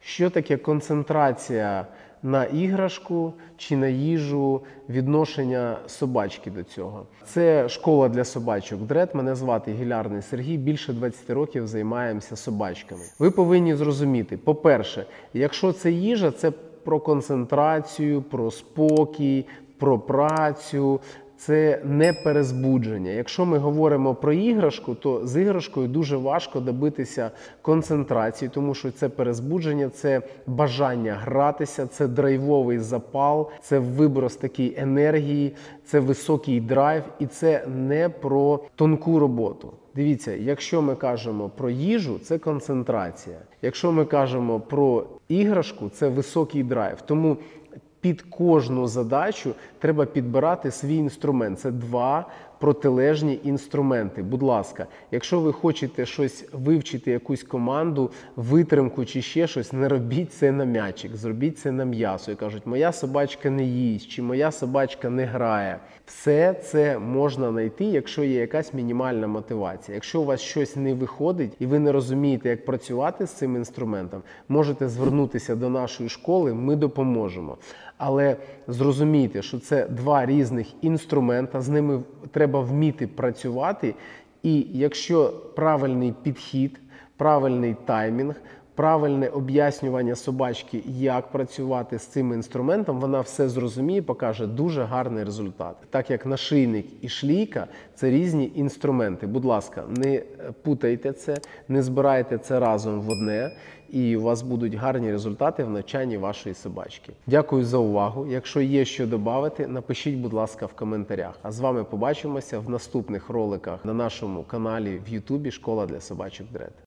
Що таке концентрація на іграшку чи на їжу, відношення собачки до цього? Це школа для собачок Дред. Мене звати Гілярний Сергій. Більше 20 років займаємося собачками. Ви повинні зрозуміти, по-перше, якщо це їжа, це про концентрацію, про спокій, про працю. Це не перезбудження. Якщо ми говоримо про іграшку, то з іграшкою дуже важко добитися концентрації, тому що це перезбудження, це бажання гратися, це драйвовий запал, це виброс такої енергії, це високий драйв і це не про тонку роботу. Дивіться, якщо ми кажемо про їжу, це концентрація. Якщо ми кажемо про іграшку, це високий драйв. Тому під кожну задачу треба підбирати свій інструмент. Це два протилежні інструменти. Будь ласка, якщо ви хочете щось вивчити, якусь команду, витримку чи ще щось, не робіть це на м'ячик, зробіть це на м'ясо. І кажуть, моя собачка не їсть, чи моя собачка не грає. Все це можна знайти, якщо є якась мінімальна мотивація. Якщо у вас щось не виходить і ви не розумієте, як працювати з цим інструментом, можете звернутися до нашої школи, ми допоможемо. Але зрозумійте, що це два різних інструмента, з ними треба вміти працювати. І якщо правильний підхід, правильний таймінг, правильне об'яснювання собачки, як працювати з цим інструментом, вона все зрозуміє, покаже дуже гарний результат. Так як нашийник і шлійка – це різні інструменти. Будь ласка, не путайте це, не збирайте це разом в одне, і у вас будуть гарні результати в навчанні вашої собачки. Дякую за увагу. Якщо є що додати, напишіть, будь ласка, в коментарях. А з вами побачимося в наступних роликах на нашому каналі в YouTube «Школа для собачок Дред».